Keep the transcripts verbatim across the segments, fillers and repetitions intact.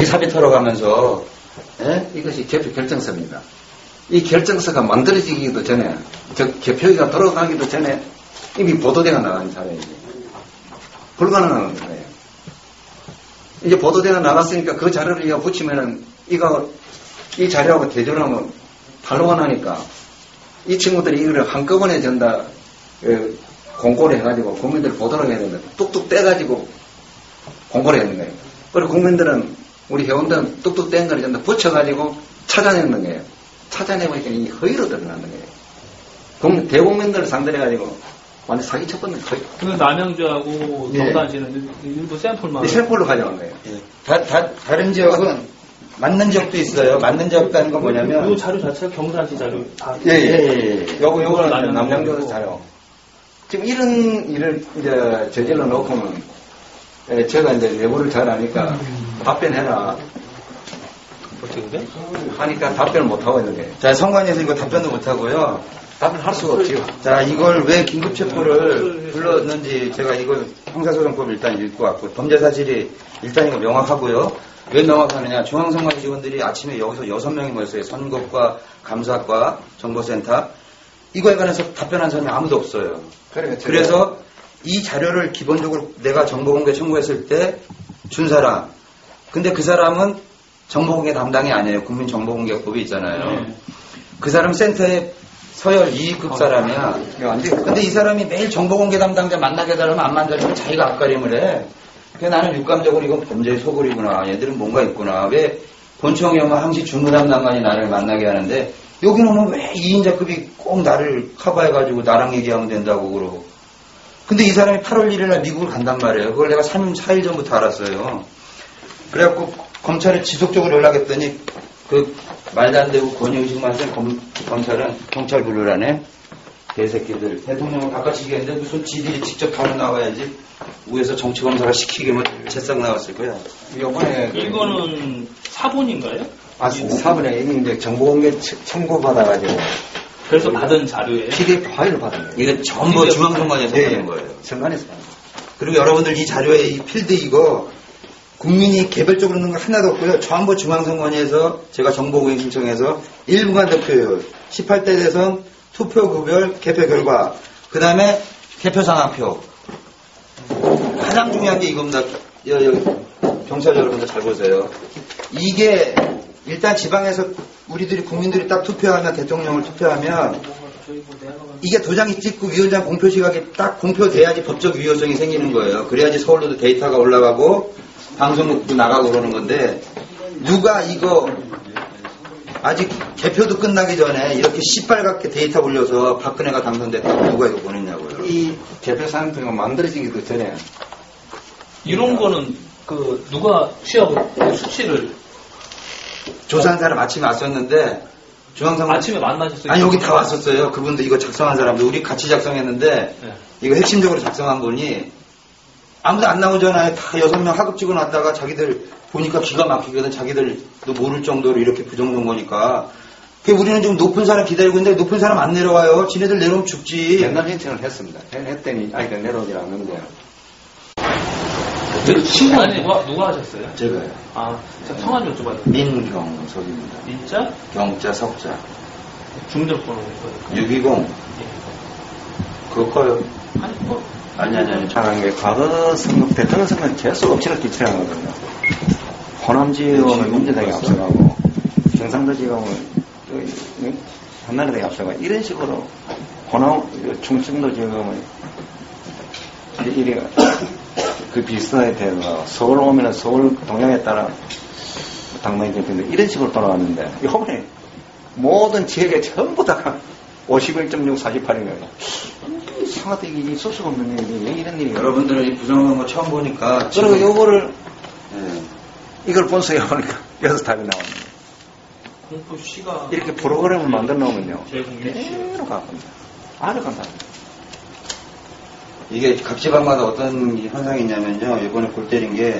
사비 털어가면서 예? 이것이 개표 결정서입니다. 이 결정서가 만들어지기도 전에, 즉 개표가 돌아가기도 전에 이미 보도대가 나간 사례이지. 불가능한 거예요. 이제 보도대가 나갔으니까 그 자료를 이어 붙이면은 이거 이 자료하고 대조하면 탈로가 나니까 이 친구들이 이걸 한꺼번에 전다 공고를 해가지고 국민들 보도록 해야 되는데 뚝뚝 떼가지고 공고를 했는 거예요. 그리고 국민들은 우리 회원들은 뚝뚝 뗀 거를 전다 붙여가지고 찾아내는 거예요. 찾아내보니까 이 허위로 드러나는 거예요. 대국민들을 상대로 해가지고 완전 사기 쳤거든요. 그 남양주하고 경산시는 예. 일부 샘플만. 샘플로 가져간 거예요. 예. 다, 다, 다른 지역은 맞는 지역도 있어요. 맞는 지역이라는 건 뭐냐면. 이 자료 자체가 경산시 자료. 다. 예, 예, 예. 요거, 요거는 남양주 자료. 지금 이런 일을 이제 저질러 놓고는, 예, 제가 이제 내부를 잘 아니까 답변해라. 어떻게 돼? 하니까 답변을 못하고 있는 거예요. 자, 선관위에서 이거 답변도 못하고요. 답변할 수가 없지요. 자, 이걸 왜 긴급체포를 불렀는지 제가 이걸 형사소송법 일단 읽고 왔고, 범죄 사실이 일단 이거 명확하고요. 왜 명확하느냐. 중앙선관위 직원들이 아침에 여기서 여섯 명이 모였어요. 선거과, 감사과, 정보센터. 이거에 관해서 답변한 사람이 아무도 없어요. 그러니까 그래서 이 자료를 기본적으로 내가 정보공개 청구했을 때 준 사람. 근데 그 사람은 정보공개 담당이 아니에요. 국민정보공개법이 있잖아요. 네. 그 사람 센터에 서열 이 급 사람이야. 근데 이 사람이 매일 정보공개 담당자 만나게 해달라면 안 만나면 자기가 앞가림을 해. 그래서 나는 육감적으로 이건 범죄의 소굴이구나. 얘들은 뭔가 있구나. 왜 본청에 오면 항시 주무 담당관이 나를 만나게 하는데 여기는 오면 왜 이인자급이 꼭 나를 커버해가지고 나랑 얘기하면 된다고 그러고. 근데 이 사람이 팔월 일일날 미국을 간단 말이에요. 그걸 내가 삼 일, 사 일 전부터 알았어요. 그래갖고 검찰에 지속적으로 연락했더니 그 말도 안 되고 권위의식만 쓴 검찰은 경찰 불러라네. 개새끼들. 대통령을 바꿔치기했는데 무슨 지들이 직접 바로 나와야지. 위에서 정치검사가 시키기면 재싹 나왔을 거야. 이번에 이거는 사본인가요? 아, 사본에 이게 이제 정보공개 청구받아가지고. 그래서 받은 자료에 피디에프 파일을 받은 거예요. 이거 전부 중앙선관위에서 받은 네, 거예요. 선관위에서 받은 거예요. 그리고 여러분들 이 자료에 이 필드 이거 국민이 개별적으로 넣은 거 하나도 없고요. 전부 중앙선관위에서 제가 정보공개 신청해서 일부만 득표요. 십팔 대 대선 투표구별 개표 결과. 그 다음에 개표상황표. 가장 중요한 게 이겁니다. 여기 경찰 여러분들 잘 보세요. 이게 일단 지방에서 우리들이 국민들이 딱 투표하면 대통령을 투표하면 이게 도장이 찍고 위원장 공표 시각에 딱 공표돼야지 법적 유효성이 생기는 거예요. 그래야지 서울로도 데이터가 올라가고 방송국도 나가고 그러는 건데 누가 이거 아직 개표도 끝나기 전에 이렇게 시빨갛게 데이터 올려서 박근혜가 당선됐다고 누가 이거 보냈냐고요. 이 개표 상표가 만들어지기도 전에 이런 거는 그 누가 취합을 수치를 조사한 사람 아침에 왔었는데 중앙선관 아침에 만나셨어요? 아니 여기 다 왔었어요. 그분들 이거 작성한 사람들 우리 같이 작성했는데 네. 이거 핵심적으로 작성한 분이 아무도 안 나오잖아요. 다 여섯 명 하급 찍어놨다가 자기들 보니까 기가 막히거든. 자기들도 모를 정도로 이렇게 부정선거니까. 우리는 지금 높은 사람 기다리고 있는데 높은 사람 안 내려와요. 지네들 내려오면 죽지. 옛날 신청을 했습니다. 했더니 아니 그 내려오지 않는데. 그 친구 아니 누가, 누가 하셨어요? 제가요. 아, 제가 성함 여쭤봐요. 민경석입니다. 민자? 경자 석자. 중대번호 육이공. 예. 그거요. 아니 뭐. 아니 아니 아니. 잘한 게 과거 선거 대통령 선거는 계속 엎치락 뒤치락 하거든요. 호남 지역은 민주당이 앞서가고 경상도 지역은 한나라당이 앞서가고 이런 식으로 호남 충청도 지역은 이래 그 비슷하게 돼서 서울 오면은 서울 동향에 따라 당당히 개표인데 이런 식으로 돌아왔는데 이번에 모든 지역에 전부 다 오십일 점 육 사십팔인 거예요. 이상하다 이게 있을 수가 없는 일이 왜 이런 일이 여러분들은 이 부정한 거 처음 보니까 그리고 요거를 네. 이걸 본서에 보니까 여섯 답이 나옵니다. 공포 시가 이렇게 프로그램을 만들어 놓으면요 제공이 그대로 가겁니다. 아주 간단합니다. 이게 각 지방마다 어떤 현상이 있냐면요. 이번에 골 때린 게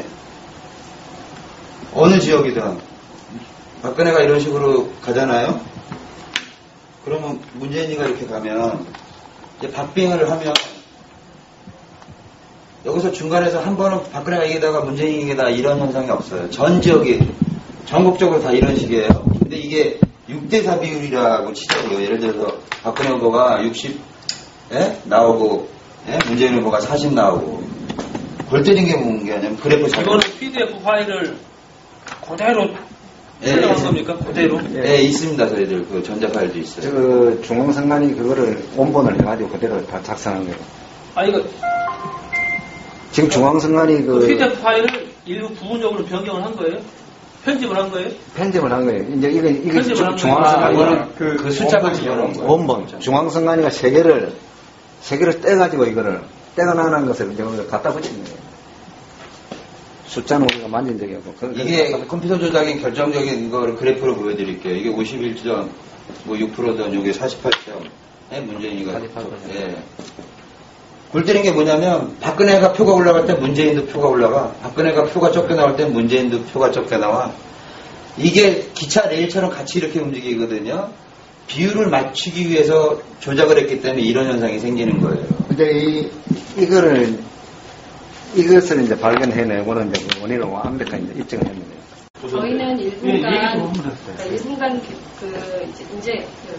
어느 지역이든 박근혜가 이런 식으로 가잖아요. 그러면 문재인이가 이렇게 가면 이제 박빙을 하면 여기서 중간에서 한 번은 박근혜가 이기다가 문재인이 이기다 이런 현상이 없어요. 전 지역이 전국적으로 다 이런 식이에요. 근데 이게 육 대 사 비율이라고 치자고요. 예를 들어서 박근혜 후보가 육십 예? 나오고 예? 문재인 후보가 사십 나오고 골 때린 게 뭔 게 아니면 그래프 잘 이거는 피디에프 파일을 그대로 촬영한 예, 겁니까? 그대로? 예, 있습니다. 저희들 그 전자 파일도 있어요. 저 중앙선관위 그거를 원본을 해가지고 그대로 다 작성한 거예요. 아, 이거 지금 중앙선관위 그 그 피디에프 파일을 일부 부분적으로 변경을 한 거예요? 편집을 한 거예요? 편집을 한 거예요. 이제 이게 이게 편집을 한 중앙선관위가 거예요? 그, 그 숫자가 지어놓은 거예요. 원본 중앙선관위가 세 개를 세 개를 떼가지고 이거를 떼가 나는 것을 이제 갖다 붙인 거예요. 숫자는 우리가 만진 적이 없고 그걸 이게 갖다 컴퓨터 조작의 결정적인 거를 그래프로 보여드릴게요. 이게 오십일 점 육 퍼센트던 이게 사십팔 점 예, 문재인이가 사십팔 퍼센트. 예. 골 때린 게 뭐냐면 박근혜가 표가 올라갈 때 문재인도 표가 올라가. 박근혜가 표가 적게 나올 때 문재인도 표가 적게 나와. 이게 기차 레일처럼 같이 이렇게 움직이거든요. 비율을 맞추기 위해서 조작을 했기 때문에 이런 현상이 생기는 거예요. 이제 이 이거를 이것을 이제 발견해내고는 이제 그 원인을 완벽하게 이제 입증을 했는데. 저희는 예, 일분간, 얘기 좀 그러니까 일분간 그, 그 이제 그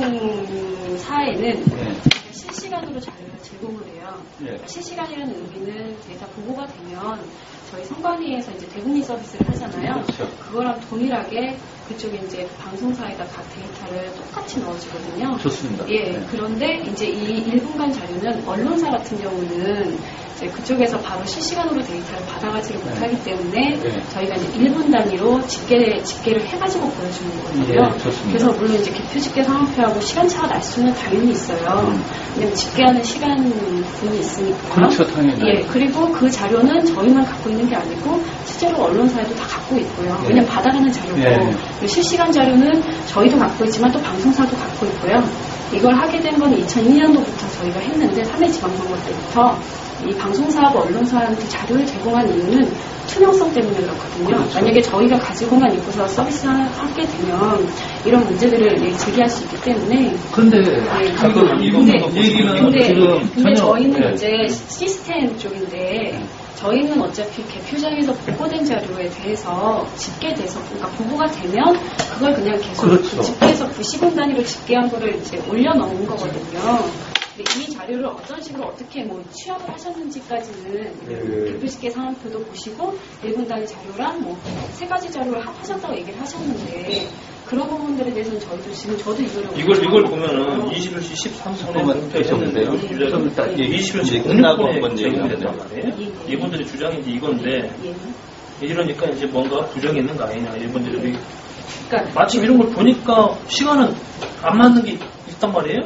방송사에는 네. 실시간으로 자료를 제공을 해요. 예. 그러니까 실시간이라는 의미는 데이터 보고가 되면 저희 선관위에서 이제 대국민 서비스를 하잖아요. 그렇죠. 그거랑 동일하게 그쪽에 이제 방송사에다 각 데이터를 똑같이 넣어주거든요. 좋습니다. 예, 네. 그런데 이제 이 일분간 자료는 언론사 같은 경우는 이제 그쪽에서 바로 실시간으로 데이터를 받아가지를 네. 못하기 때문에 네. 저희가 이제 일 분 단위로 집계, 집계를 해가지고 보여주는 거거든요. 예, 좋습니다. 그래서 물론 이제 개표 집계 상황표하고 시간차가 날 수는 당연히 있어요. 음. 왜냐면 집계하는 시간 부분이 있으니까. 그렇죠, 당연히. 예, 그리고 그 자료는 저희만 갖고 있는 게 아니고 실제로 언론사에도 다 갖고 있고요. 예. 왜냐면 받아가는 자료고 예. 그리고 실시간 자료는 저희도 갖고 있지만 또 방송사도 갖고 있고요. 이걸 하게 된 건 이천이 년도부터 저희가 했는데 삼 회 지방선거 때부터 이 방송사하고 언론사한테 자료를 제공한 이유는 투명성 때문에 그렇거든요. 그렇죠. 만약에 저희가 가지고만 있고서 서비스를 하게 되면 이런 문제들을 예, 제기할 수 있기 때문에 근데 예, 이거 근데, 얘기는 근데, 지금 근데 전혀 저희는 예. 이제 시스템 쪽인데 저희는 어차피 개표장에서 보고된 자료에 대해서 집계돼서 그러니까 보고가 되면 그걸 그냥 계속 그렇죠. 집계해서 구십 분 단위로 집계한 거를 이제 올려놓은 거거든요. 근데 이 자료를 어떤 식으로 어떻게 뭐 취합을 하셨는지까지는 그- 개표 집계 상황표도 보시고 일 분 단위 자료랑 뭐 세 가지 자료를 하셨다고 얘기를 하셨는데 그런 부분들에 대해서는 저희도 지금 저도 이거를 이걸 이걸 보면은 이십일 시 십삼 분에 공표했었는데요. 좀 일단 예. 이십일 시 끝나고 끝나고 한번 제공이 얘기하자. 된단 말이에요. 예, 예. 이분들이 주장이 이제 이건데 예. 이러니까 이제 뭔가 부정이 있는 거 아니냐. 이분들이 그러니까 마침 이런 걸 보니까 시간은 안 맞는 게 있단 말이에요.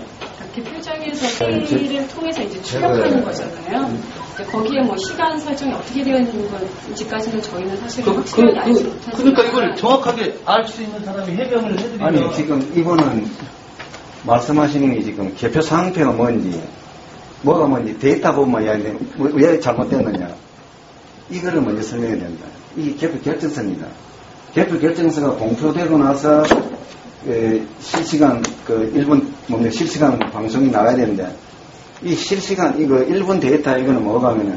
개표장에서 회의를 통해서 이제 출력하는 거잖아요. 이제 거기에 뭐 시간 설정이 어떻게 되어 있는 건지까지는 저희는 사실 그, 확실하게 그, 알지 그, 못하지만 그러니까 이걸 정확하게 알 수 있는 사람이 해명을 해드리면 아니 지금 이분은 말씀하시는 게 지금 개표 상표가 뭔지 뭐가 뭔지 데이터 보면 야, 왜 잘못됐느냐 이거를 먼저 설명해야 된다. 이게 개표 결정서입니다. 개표 결정서가 공표되고 나서 에, 실시간 그 일 분 뭡니까 실시간 방송이 나가야 되는데 이 실시간 이거 일 분 데이터 이거는 뭐가 하면은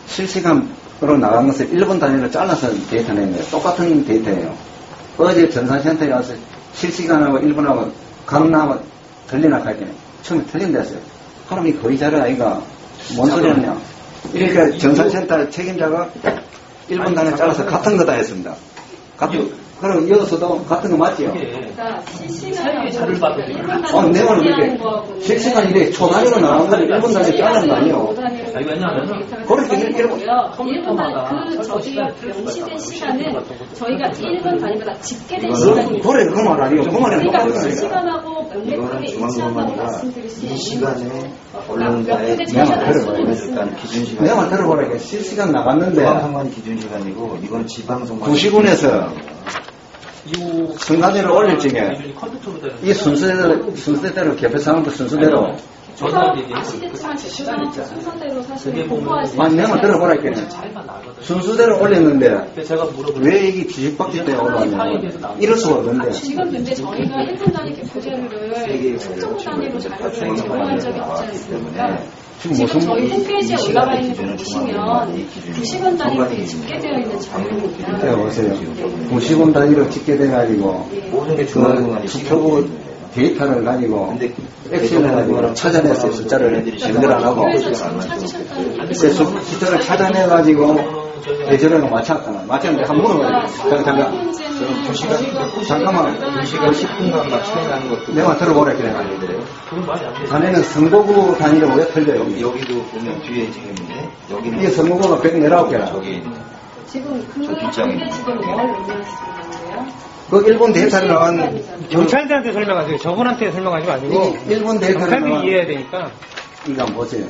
실시간으로 나간 것을 일 분 단위로 잘라서 데이터 내는 거예요. 똑같은 데이터예요. 어제 전산센터에 와서 실시간하고 일 분하고 강남하고 틀리나 할때 처음에 틀린댔어요. 그럼 이 거의 자료 아이가 뭔 소리 하냐. 그러니까 전산센터 책임자가 일 분 단위로 잘라서 같은 거다 했습니다. 같은 그럼 이어서도 같은 거 맞지요? 그러니까 실시간 사이에 자료를 받으면 어, 내 말은 그렇게 실시간 이래 초단위로 나온 거를 일 분 단위로 자르는 거 아니에요? 아니, 왜냐하면은 그렇게 일- 일 분- 컴퓨터마다 그 저희가 명시된 시간은 저희가 일 분 단위보다 집계된 이거는 시간입니다. 그래 그 말 아니에요. 그 말이 그러니까 똑같은 거예요. 실시간하고 이거는 명백하게 일치한다고 중앙선관위가 말씀드릴 수 이 있는 시간에 어, 언론사의 몇 군데 내가 차이가 날 수는 들어봐요. 있습니다. 일단 기준 시간. 내가 말 들어보라니까 실시간 나갔는데 중앙선관 기준 시간이고 이건 지방선관. 두 시군에서 이 순간대로 올릴 적에 기준이 컴퓨터로 되는 이 순서대로 순서대로 개표 상황도 순서대로 아시겠지만 제출자한테 순서대로 사실 보고하지. 아니, 내가 들어보라 했겠네. 순서대로 올렸는데, 제가 물어볼 왜 이게 뒤집박기 때문에 올라왔냐. 이럴 수가 없는데. 지금 근데 저희가 일 분 단위 개표 자료를 특정 단위로 자료를 제공한 적이 없지 않습니까? 지금 저희 홈페이지에 올라가 있는 거 보시면 구십 원 단위로 집계되어 있는 자료입니다. 네, 보세요. 구십 원 단위로 집계돼가지고, 그 투표구 데이터를 가지고, 엑셀을 가지고 찾아냈어요. 숫자를 연결 안 하고. 그래서 지금 찾으셨다는 얘기. 숫자를 찾아내가지고, 계절하고 맞췄잖아. 맞췄는데 한 번 물어봐요. 잠깐, 잠깐. 두 시간, 잠깐만. 두 시간 십 분간만 차이 나는 것도. 내가 들어보라 그래. 그건 말이 안 돼. 자네는 선거구 단위로 왜 틀려요? 여기, 여기도 보면 뒤에 지금인데, 여기는. 이게 선거구가 백십구 개라. 저기. 지금 그 저 뒷장에. 근데 지금 뭘 의미하시는 건데요? 그 일본 데이터를 나온, 경찰들한테 설명하세요. 저분한테 설명하지 마시고. 이 일본 데이터를 경찰들이 나온, 이해해야 되니까. 이거 한번 보세요.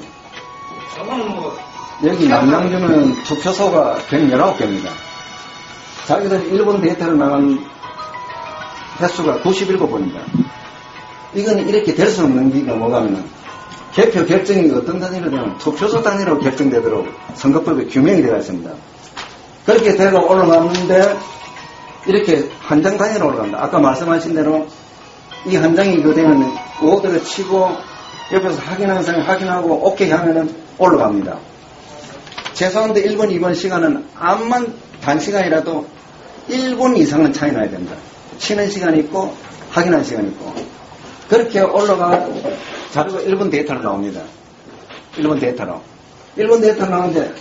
여기 남양주는 투표소가 백십구 개입니다. 자기들 일본 데이터를 나간 횟수가 구십칠 번입니다. 이건 이렇게 될 수 없는 게 뭐가 하면 개표 결정이 어떤 단위로 되면 투표소 단위로 결정되도록 선거법에 규명이 되어 있습니다. 그렇게 되가 올라갔는데 이렇게 한 장 단위로 올라간다. 아까 말씀하신 대로 이 한 장이 이거 되면 오더를 치고 옆에서 확인하는 사람이 확인하고 오케이 하면은 올라갑니다. 최소한도 일 분, 이 분 시간은 암만 단시간이라도 일 분 이상은 차이 나야 됩니다. 치는 시간이 있고 확인하는 시간이 있고 그렇게 올라가 자료가 일 분 데이터로 나옵니다. 일 분 데이터로. 일 분 데이터로 나오는데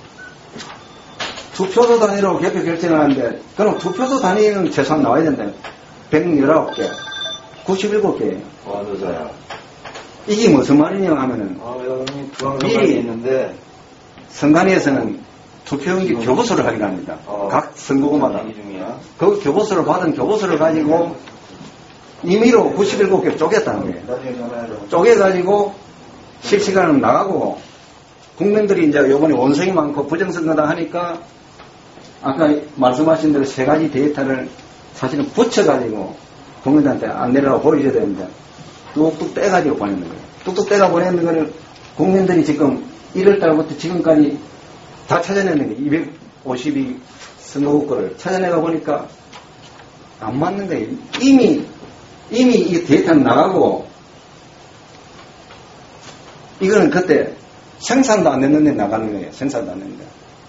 투표소 단위로 개표 결정을 하는데 그럼 투표소 단위는 최소한 나와야 된다. 백십구 개, 구십칠 개예요. 와, 노자야. 이게 무슨 말이냐 하면은 아, 여러분이 미리 있는데 선관위에서는 투표용지 교부서를 확인합니다. 어. 각 선거구마다. 이 중이야. 그 교부서를 받은 교부서를 가지고 임의로 구십칠 개 쪼갰다는 거예요. 나중에 전화해라. 쪼개가지고 실시간으로 나가고 국민들이 이제 요번에 원성이 많고 부정선거다 하니까 아까 말씀하신 대로 세 가지 데이터를 사실은 붙여가지고 국민들한테 안내라고 보여줘야 되는데 뚝뚝 떼가지고 보내는 거예요. 뚝뚝 떼가 보내는 거를 국민들이 지금 일월 달부터 지금까지 다 찾아내는 거예요. 이백오십이 선거구 거를 찾아내가 보니까 안 맞는 거예요. 이미 이미 이 데이터는 나가고 이거는 그때 생산도 안 됐는데 나가는 거예요. 생산도 안 됐는데.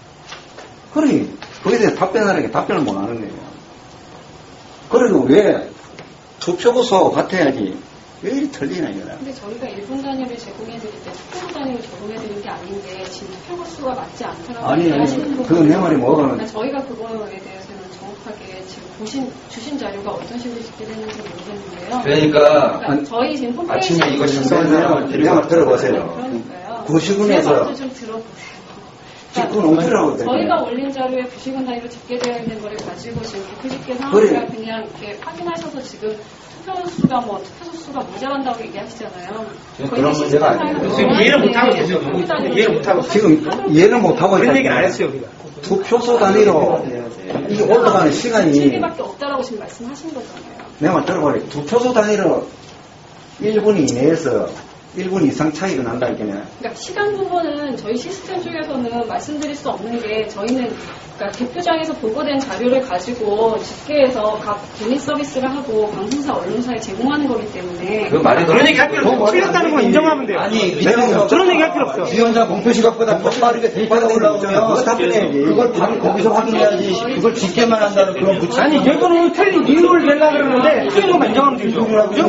그러니 거기에 대해서 답변하라는 게 답변을 못 하는 거예요. 그리고 왜 투표구소 같아야지 왜 이리 틀리나 이거라. 근데 저희가 일 분 단위를 제공해드릴 때 투표구 단위로 제공해드린 게 아닌데 지금 투표구 수가 맞지 않다라고 아니, 얘기하시는 아니, 부분이 그건 내 말이 뭐가 그러니까 저희가 그거에 대해서는 정확하게 지금 보신 주신 자료가 어떤 식으로 집계되는지 모르겠는데요. 그러니까, 그러니까 저희 지금 홈페이지에 아침에 이거 보시면 신선해요. 내가 들어보세요. 그러니까요. 구십군에서 제 말도 좀 들어보세요. 직군 오피라고 저희가 올린 자료에 구십 원 단위로 집계되어 있는 거를 가지고 지금 개표 집계 상황을 그래. 그냥 이렇게 확인하셔서 지금 투표 수가 뭐 투표 수가 모자란다고 얘기하시잖아요. 그런 문제가 아니에요. 지금 이해를 못하고 계세요. 이해를 못하고 지금 이해를 못하고 그런 있다. 얘기는 안 했어요, 우리가. 투표소 단위로 이게 올라가는 시간이 칠 개밖에 없다라고 지금 말씀하신 거잖아요. 내가 말 들어보래. 투표소 단위로 일 분 이내에서 일 분 이상 차이가 난다 이게. 그러니까 시간 부분은 저희 시스템 쪽에서는 말씀드릴 수 없는 게 저희는 그러니까 개표장에서 보고된 자료를 가지고 집계해서 각 개인 서비스를 하고 방송사 언론사에 제공하는 거기 때문에 그 말이 그런 얘기 할 필요 없어. 틀렸다는 건 인정하면 돼요. 아니, 내가 그런 얘기 할 필요 없어. 지원자 공표 시각보다 더 빠르게 데이터가 올라오면 답변해야지. 그걸 바로 거기서 확인해야지. 그걸 집계만 한다는 그런 부치. 아니, 이거는 틀린 이유를 내려고 그러는데 틀린 거 인정하면 되죠.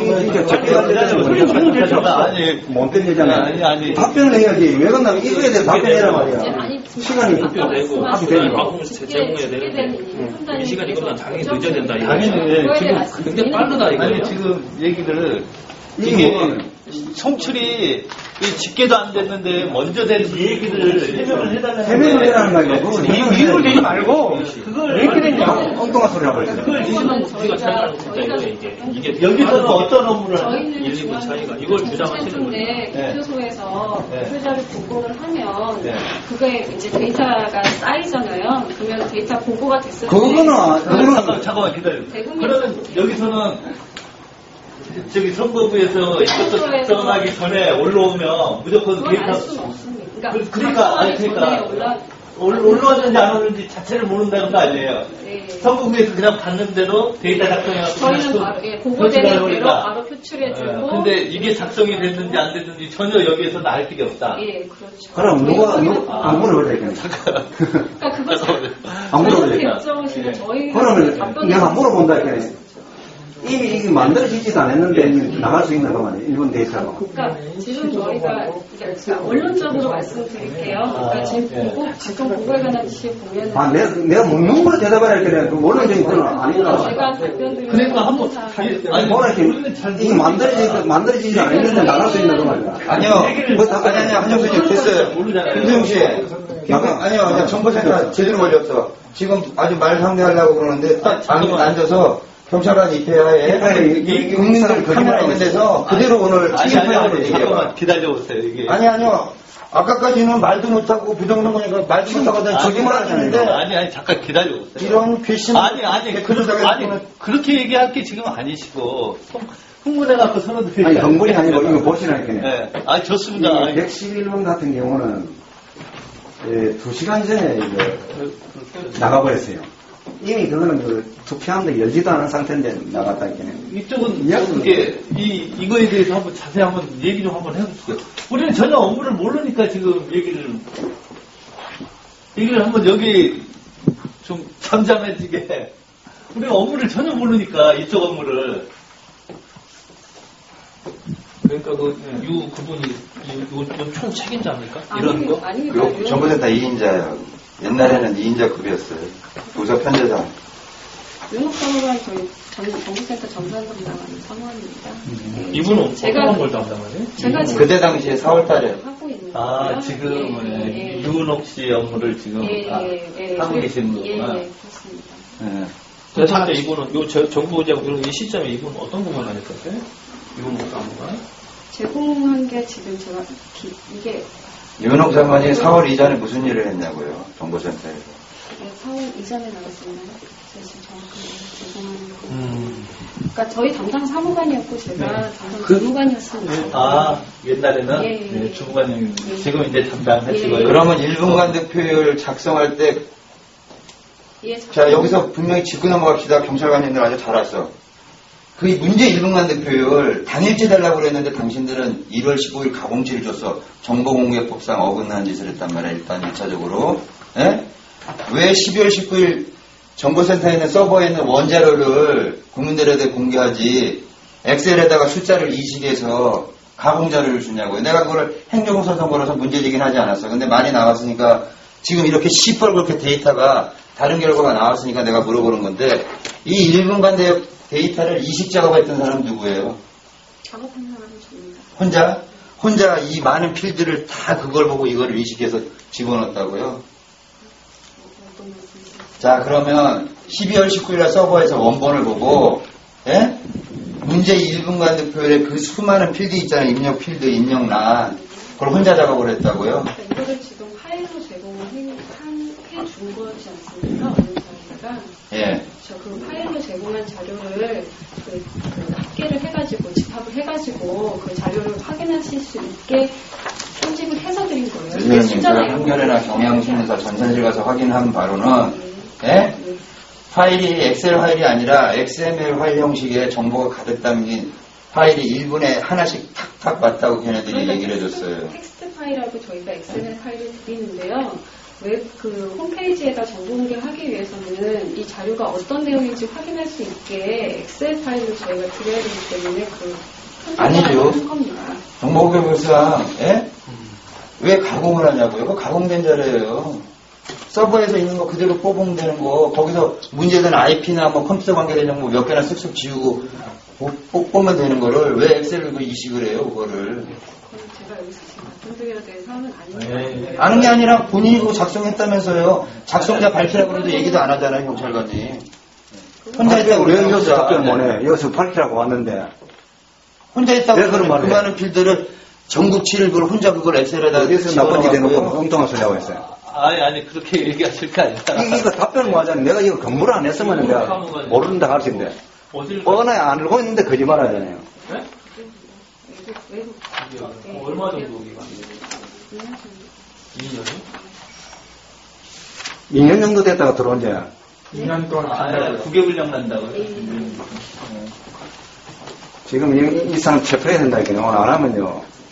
틀린 부분 될 수 없어. 아니, 못 되잖아. 아니, 아니. 답변을 해야지. 왜 그러냐면 이거에 대해서 답변해라 말이야. 아니, 시간이 답변 내고 앞이 되니까. 방송 제공해야 되는데 이 시간이 그러면 당연히 늦어야 된다. 이거. 당연히, 지금 굉장히 빠르다 이거. 아니, 지금 얘기를, 이게 이게 뭐가는? 송출이 이 집계도 안 됐는데 먼저 된 얘기를 해명을 해달라는 해명을 해라는 거 아니야. 그건 이- 이유를 내지 말고 왜 이렇게 됐냐. 엉뚱한 소리 하고 있어. 그걸 지금 우리가 생각하는 겁니다. 이거 이게 이게 여기서는 어떤 업무를 하는 저희는 일, 이 분 차이가 이걸 주장하시는 거예요. 네, 개표소에서 네. 개표자를 보고를 하면 네. 그게 이제 데이터가 쌓이잖아요. 그러면 데이터 보고가 됐을 때 그거는, 잠깐, 그거는, 잠깐만 기다려. 대국민 그러면 여기서는 저기 선거부에서 이것도 작성하기 전에 올라오면 무조건 그건 데이터. 알 수는 없습니다. 그러니까, 그러니까, 아니, 그러니까. 올라, 올- 올라왔는지 안 올라왔는지 자체를 모른다는 거 아니에요. 네. 선거부에서 그냥 봤는데도 데이터 작성해가지고. 저희는 바로, 예, 보고되는 대로 바로 표출해주고. 예, 근데 이게 작성이 됐는지 안 됐는지 전혀 여기에서는 알 길이 없다. 예, 그렇죠. 그럼 누가, 누, 아. 안 물어봐야 되겠네. 그러니까 그거 안 물어봐야 저희 되겠네. 결정이시고 저희 그러면 내가 물어본다 했더니 이미 이게 만들어지지도 않았는데 나갈 수 있는 거 말이에요. 일본 데이터로. 그러니까 지금 저희가 그러니까 언론적으로 말씀드릴게요. 그러니까 지금 예. 보고 각종 보고에 관한 지시 보면 아, 내가, 내가 묻는 거로 대답을 할게. 그 원론적인 건 아닌가. 제가 답변드리는 그러니까 한번 아니, 뭐라 이렇게, 이게 만들어지지, 만들어지지 않았는데 나갈 수 있는 거 말이야. 아니요. 뭐, 다, 아니, 아니요. 한정수님 됐어요. 김수영 씨. 김- 아니요. 아니요. 정보센터 제대로 걸렸어. 지금 아주 말 상대하려고 그러는데 딱 안- 앉아서 경찰관 입회하에 이 국민들 카메라 있는 데서 그대로 오늘 아니, 책임 아니, 표현을 아니, 얘기해봐. 잠깐만 기다려보세요, 이게. 아니, 아니요. 아까까지는 말도 못하고 부정선거니까 말도 못하고 저기만 하시는데 아니, 아니, 잠깐 기다려보세요. 이런 괘씸 아니, 아니, 그, 댓글을 아니, 그렇게 얘기할 게 지금 아니시고, 흥분해갖고 서로들이. 아니, 흥분이 아니고 이거 보시라니까. 네. 아, 좋습니다. 백십일 번 같은 경우는, 예, 두 시간 전에 이제 나가버렸어요. 이미 그거는 그 투표함도 열지도 않은 상태인데 나갔다 했겠네. 이쪽은 이게 이 이거에 대해서 한번 자세히 한번 얘기 좀 한번 해보시죠. 우리는 전혀 업무를 모르니까 지금 얘기를 얘기를 한번 여기 좀 잠잠해지게. 우리가 업무를 전혀 모르니까 이쪽 업무를. 그러니까 그, 유, 그분이, 요, 요, 총 책임자입니까? 이런 아니, 거? 아니, 그 정보센터 이 인자예요. 옛날에는 이 인자급이었어요. 부서 편제장. 윤옥 사무관 저희 전, 정보센터 전산 담당하는 사무관입니다. 네, 이분은 제가 어떤 걸 담당하세요? 제가 지금 그때 당시에 사월 달에 하고 있는 아, 거고요. 지금 예, 예, 예. 유은옥 씨 업무를 지금 예, 아, 예, 예. 하고 계시는 예, 거구나. 예, 그렇습니다. 예. 대체로 이분은, 요, 저, 정보장, 이런 이 시점에 이분은 어떤 부분을 하실 거예요? 이분 사무가? 제공한 게 지금 제가 기, 이게 윤옥 장관이 사월 이전에 무슨 일을 했냐고요. 정보센터에서. 이게 사월 이전에 나왔었나요? 제가 지금 정확히 제공하는 거. 음. 그러니까 저희 담당 사무관이었고 제가 담당 그- 주무관이었습니다. 아, 옛날에는 예, 예, 네, 예. 주무관님 예. 지금 이제 담당하시고요. 예. 그러면 일 분간 득표율 작성할 때, 예, 자, 여기서 분명히 짚고 넘어갑시다. 경찰관님들 아주 잘 왔어. 그 문제 일 분간 득표율 당일째 달라고 그랬는데 당신들은 일월 십오일 가공지를 줬어. 정보공개법상 어긋나는 짓을 했단 말이야. 일단 일 차적으로. 예? 왜 십이월 십구일 정보센터에 있는 서버에 있는 원자료를 국민들에게 공개하지 엑셀에다가 숫자를 이식해서 가공자료를 주냐고요. 내가 그걸 행정우선 선거라서 문제제기는 하지 않았어. 근데 많이 나왔으니까 지금 이렇게 시뻘겋게 데이터가 다른 결과가 나왔으니까 내가 물어보는 건데 이 일 분간 데이터를 이식 작업했던 사람 누구예요? 작업한 사람은 저입니다. 혼자? 혼자 이 많은 필드를 다 그걸 보고 이거를 이식해서 집어넣었다고요? 어떤 말씀이세요? 자, 그러면 십이월 십구일날 서버에서 원본을 보고, 예? 문제 일 분간 득표율에 그 수많은 필드 있잖아요. 입력 필드, 입력란. 그걸 혼자 작업을 했다고요? 그러니까 이거를 지금 파일로 제공을 해, 한, 해준 거지 않습니까? 언론사에다가. 예. 저 그 파일로 제공한 자료를 그, 그 합계를 해가지고 집합을 해가지고 그 자료를 확인하실 수 있게 편집을 해서 드린 거예요. 선생님, 숫자 제가 내용. 한겨레나 경향신문사 전산실 가서 확인한 바로는, 예? 네. 파일이 엑셀 파일이 아니라 엑스엠엘 파일 형식의 정보가 가득 담긴 파일이 일 분에 하나씩 탁탁 맞다고 걔네들이 그러니까 얘기를 해줬어요. 텍스트 파일하고 저희가 엑스엠엘 파일을 드리는데요. 웹 그 홈페이지에다 정보 공개하기 위해서는 이 자료가 어떤 내용인지 확인할 수 있게 엑셀 파일로 저희가 드려야 되기 때문에 그 아니죠. 한 겁니다. 정보공개법상 예? 왜 가공을 하냐고요? 그거 가공된 자료예요. 서버에서 있는 거 그대로 뽑으면 거 거기서 문제된 아이피나 뭐 컴퓨터 관계된 정보 몇 개나 쓱쓱 지우고 뽑으면 되는 거를 왜 엑셀로 이식을 해요? 그거를. 그건 제가 여기서 지금 말씀드려야 될 사항은 예, 아니에요. 예. 아는 게 아니라 본인이 그거 작성했다면서요. 작성자 밝히라고 그래도 얘기도 안 하잖아요, 경찰관이. 혼자 했다고 왜 그래요, 여기서 답변 혼자. 못해? 여기서 밝히라고 왔는데. 혼자 했다고 왜 그런 말을 그 많은 필드를 전국치를 그걸 혼자 그걸 엑셀에다 여기서 나쁜 짓 해놓고 집어넣어갖고요. 엉뚱한 소리 하고 있어요. 아니, 아니, 그렇게 얘기하실 거 아니야. 이- 이거 답변을 뭐 하잖아요. 내가 이거 근무를 안 했으면 내가 모른다 할 텐데. 어딜 뻔하게 안 알고 있는데 거짓말 하잖아요. 네? 외국. 어, 얼마 정도 기간? 이 년이? 이 년 정도 됐다가 들어온 지. 이 년 동안 아, 구 개월령 난다고요? 네. 지금 이, 이 사람 체포해야 된다, 이렇게 오늘 안 하면요.